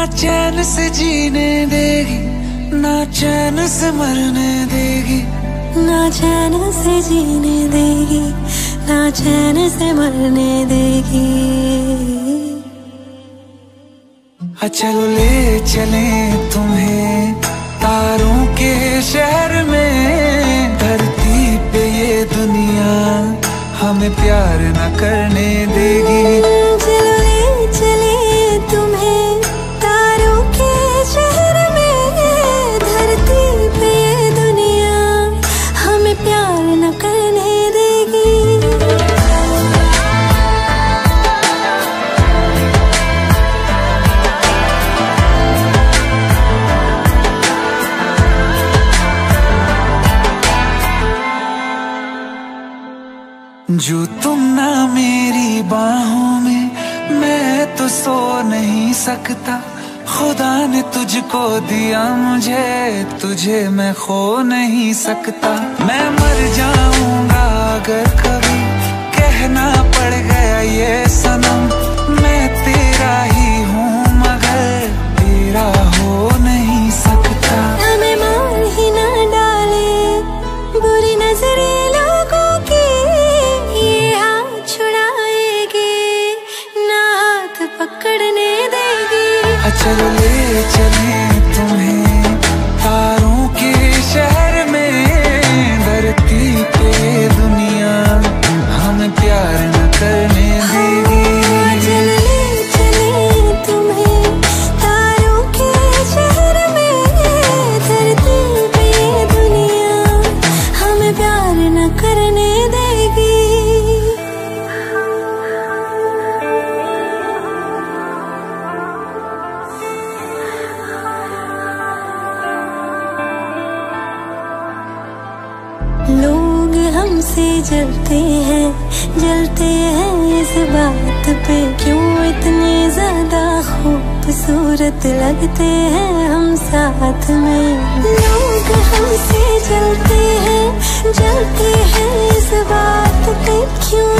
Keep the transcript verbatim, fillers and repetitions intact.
चैन से जीने देगी, ना चैन से मरने देगी, ना चैन से जीने देगी, ना चैन से मरने देगी। चलो ले चले तुम्हें तारों के शहर में, धरती पे ये दुनिया हमें प्यार न करने देगी। चलो ले चले तुम्हें तारों के शहर में, धरती पे ये दुनिया हमें प्यार न करने देगी। जो तुम ना मेरी बाहों में, मैं तो सो नहीं सकता। खुदा ने तुझको दिया मुझे, तुझे मैं खो नहीं सकता। मैं मर जाऊंगा अगर कभी कहना पड़ गया ये सनम, मैं तेरा ही हूँ मगर तेरा हो नहीं सकता। हमें मार ही ना डाले बुरी नजरें लोगों की, ये हाथ छुड़ाएगी ना हाथ पकड़ने देगी। चलो ले चले तुम्हें तारों के शहर में, धरती पे दुनिया हमें प्यार न करने देगी। चलो ले चले तुम्हें तारों के शहर में, धरती पे दुनिया हमें प्यार न करने देगी। लोग हमसे जलते हैं, जलते हैं इस बात पे, क्यों इतने ज्यादा खूबसूरत लगते हैं हम साथ में। लोग हमसे जलते हैं, जलते हैं इस बात पे, क्यों